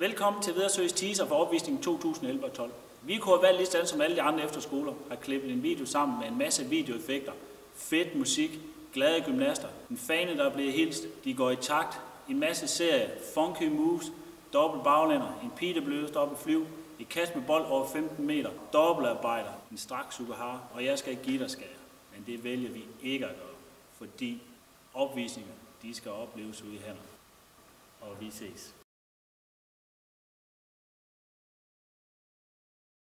Velkommen til Vedersøs teaser for opvisningen 2011 og 12. Vi kunne have valgt lige sådan som alle de andre efterskoler, har klippet en video sammen med en masse videoeffekter, fedt musik, glade gymnaster, en fane, der er blevet hilst, de går i takt, en masse serier, funky moves, dobbelt baglænder, en pige, der blødes dobbelt flyv, et kast med bold over 15 meter, dobbeltarbejder, en straks sukkerhare, og jeg skal give dig skære. Men det vælger vi ikke at gøre, fordi opvisninger, de skal opleves ude i hænder. Og vi ses.